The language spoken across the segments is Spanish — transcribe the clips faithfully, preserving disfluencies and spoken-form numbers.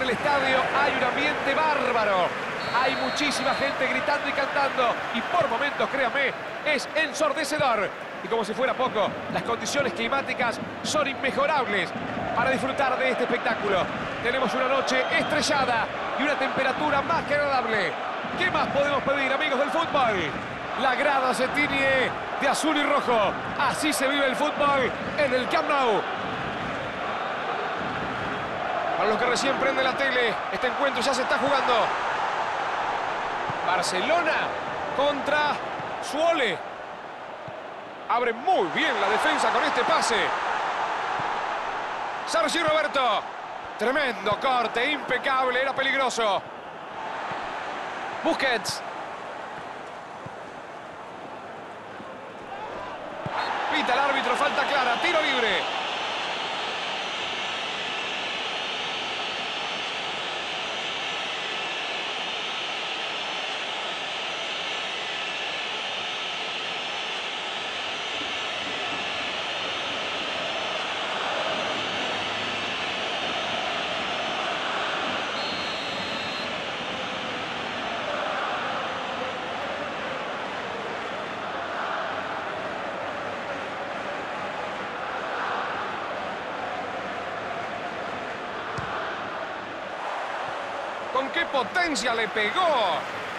el estadio hay un ambiente bárbaro. Hay muchísima gente gritando y cantando. Y por momentos, créanme, es ensordecedor. Y como si fuera poco, las condiciones climáticas son inmejorables para disfrutar de este espectáculo. Tenemos una noche estrellada y una temperatura más que agradable. ¿Qué más podemos pedir, amigos del fútbol? La grada se tiñe de azul y rojo. Así se vive el fútbol en el Camp Nou. Para los que recién prenden la tele, este encuentro ya se está jugando. Barcelona contra Zwolle. Abre muy bien la defensa con este pase. Sergi Roberto. Tremendo corte, impecable, era peligroso. Busquets. Pita el árbitro, falta clara, tiro libre. ¿Con qué potencia le pegó?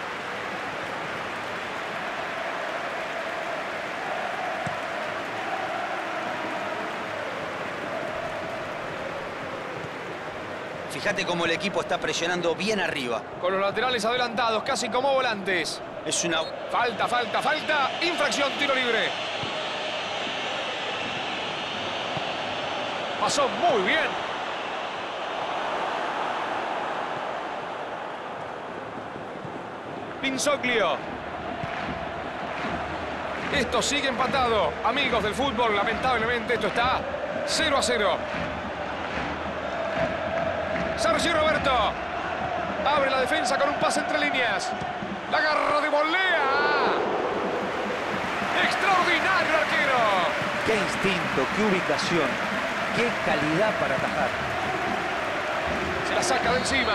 Fíjate cómo el equipo está presionando bien arriba. Con los laterales adelantados, casi como volantes. Es una... Falta, falta, falta. Infracción, tiro libre. Pasó muy bien. Pinsoglio. Esto sigue empatado. Amigos del fútbol, lamentablemente esto está cero a cero. Sergi Roberto. Abre la defensa con un pase entre líneas. La agarra de volea. Extraordinario el arquero. Qué instinto, qué ubicación, qué calidad para atajar. Se la saca de encima.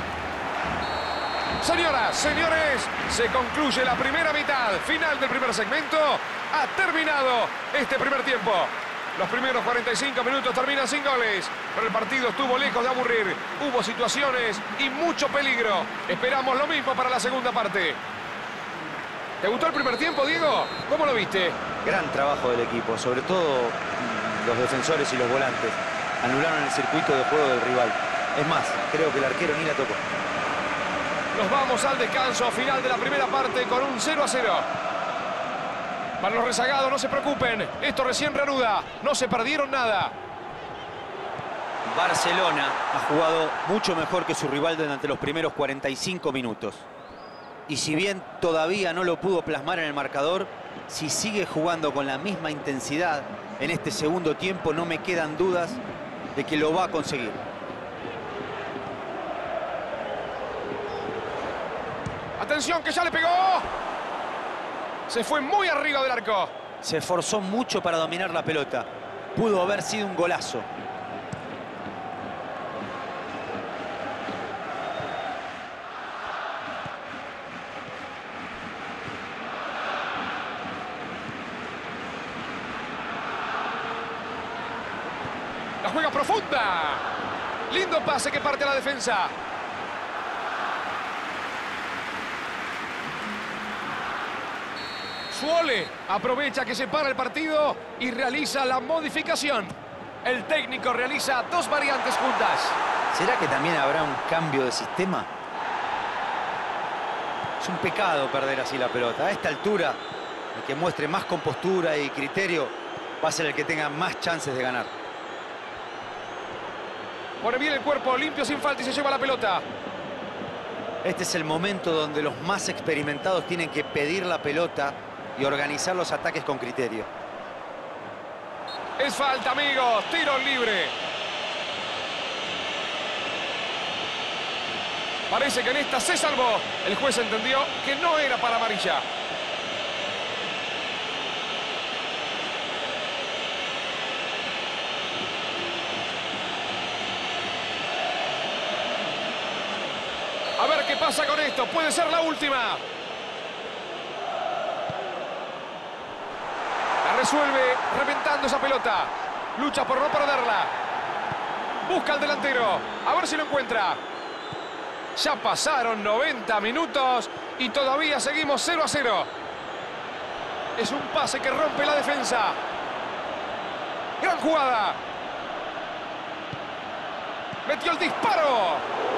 Señoras, señores, se concluye la primera mitad. Final del primer segmento. Ha terminado este primer tiempo. Los primeros cuarenta y cinco minutos terminan sin goles, pero el partido estuvo lejos de aburrir. Hubo situaciones y mucho peligro. Esperamos lo mismo para la segunda parte. ¿Te gustó el primer tiempo, Diego? ¿Cómo lo viste? Gran trabajo del equipo, sobre todo los defensores y los volantes. Anularon el circuito de juego del rival. Es más, creo que el arquero ni la tocó. Nos vamos al descanso final de la primera parte con un cero a cero. Para los rezagados, no se preocupen. Esto recién reanuda. No se perdieron nada. Barcelona ha jugado mucho mejor que su rival durante los primeros cuarenta y cinco minutos. Y si bien todavía no lo pudo plasmar en el marcador, si sigue jugando con la misma intensidad en este segundo tiempo, no me quedan dudas de que lo va a conseguir. Atención, que ya le pegó. Se fue muy arriba del arco. Se esforzó mucho para dominar la pelota. Pudo haber sido un golazo. La juega profunda. Lindo pase que parte a la defensa. Zwolle aprovecha que se para el partido y realiza la modificación. El técnico realiza dos variantes juntas. ¿Será que también habrá un cambio de sistema? Es un pecado perder así la pelota. A esta altura, el que muestre más compostura y criterio va a ser el que tenga más chances de ganar. Pone bien el cuerpo, limpio, sin falta y se lleva la pelota. Este es el momento donde los más experimentados tienen que pedir la pelota y organizar los ataques con criterio. Es falta, amigos. Tiro libre. Parece que en esta se salvó. El juez entendió que no era para amarilla. A ver qué pasa con esto. Puede ser la última. La resuelve reventando esa pelota. Lucha por no perderla. Busca al delantero. A ver si lo encuentra. Ya pasaron noventa minutos y todavía seguimos cero a cero. Es un pase que rompe la defensa. Gran jugada. Metió el disparo.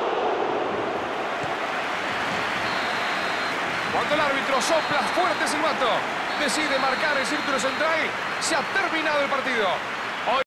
Cuando el árbitro sopla fuerte silbato, decide marcar el círculo central, se ha terminado el partido.